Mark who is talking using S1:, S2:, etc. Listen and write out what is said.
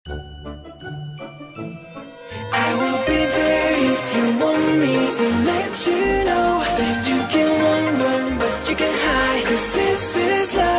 S1: I will be there if you want me to let you know that you can run, but you can hide, 'cause this is love.